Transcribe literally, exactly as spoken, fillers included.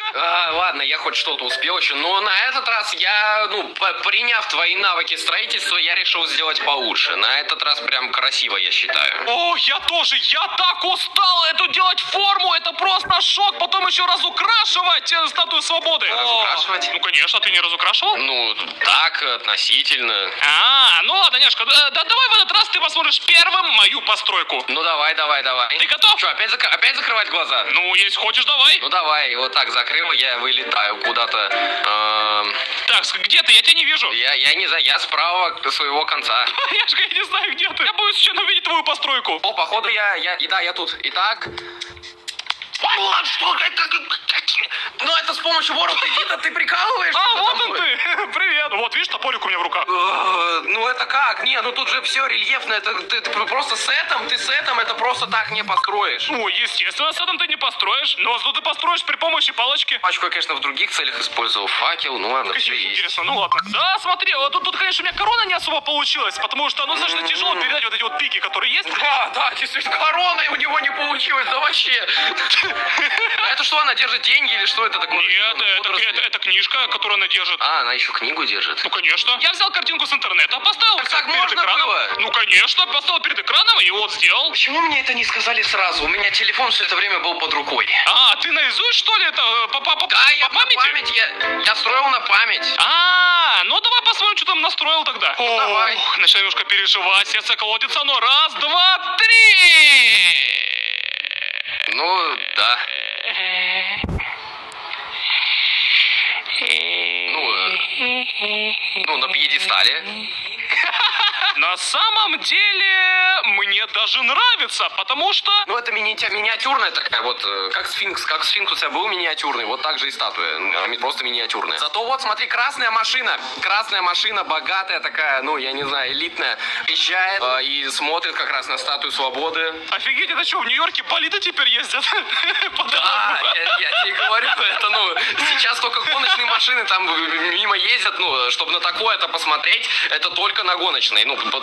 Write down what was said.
А, ладно, я хоть что-то успел еще, но на этот раз я, ну, приняв твои навыки строительства, я решил сделать получше. На этот раз прям красиво, я считаю. О, я тоже, я так устал эту делать форму, это просто шок, потом еще разукрашивать э, статую свободы. Разукрашивать? Ну, конечно, ты не разукрашивал? Ну, так, относительно. А, ну ладно, Няшка, да, да, давай в этот раз ты посмотришь первым мою постройку. Ну, давай, давай, давай. Ты готов? Что, опять, зак... опять закрывать глаза? Ну, если хочешь, давай. Ну, давай, вот так закрыл, я вылетаю куда-то. Эм... Так, где ты? Я тебя не вижу. Я, я не знаю, я справа своего конца. Няшка, я не знаю, где ты. Я боюсь еще увидеть твою постройку. О, походу я, я, и да, я тут. Итак... Ну, а что это? Ну, это с помощью ворота вида, ты прикалываешься? А, вот он ты. Привет. Вот, видишь, топорик у меня в руках. Ну, это как? Не, ну тут же все рельефно. Это ты, ты просто с этим, ты с этим это просто так не построишь. Ну, естественно, с этим ты не построишь. Но зато ты построишь при помощи палочки. Пачку я, конечно, в других целях использовал. Факел, ну ладно, все есть. Интересно, ну ладно. Да, смотри, вот тут, тут, конечно, у меня корона не особо получилась, потому что, ну, достаточно тяжело передать вот эти вот пики, которые есть. Да, да, действительно, короной у него не получилось, да вообще. Это что, она держит деньги или что это такое? Нет, это, это, это книжка, которую она держит. А, она еще книгу держит? Ну, конечно. Я взял картинку с интернета, поставил Так, так так перед можно экраном. было? Ну, конечно, поставил перед экраном и вот сделал. Почему мне это не сказали сразу? У меня телефон все это время был под рукой. А, ты наизусть, что ли, это? По, по, по, Да, по я памяти? на память, я, я строил на память. А, ну давай посмотрим, что там настроил тогда. Ну, давай. Ох, начинаю немножко переживать, сердце колотится, ну раз, два, три. Ну, да. Ну, э, ну, на пьедестале. На самом деле, мне даже нравится, потому что... Ну, это мини миниатюрная такая, вот, э, как сфинкс. Как сфинкс у тебя был миниатюрный, вот так же и статуя. Ну, просто миниатюрная. Зато вот, смотри, красная машина. Красная машина, богатая такая, ну, я не знаю, элитная. Приезжает э, и смотрит как раз на статую свободы. Офигеть, это что, в Нью-Йорке политы теперь ездят? Да, я, я тебе говорю, это, ну, сейчас только гоночные машины там мимо ездят, ну, чтобы на такое-то посмотреть, это только на гоночной. Ну,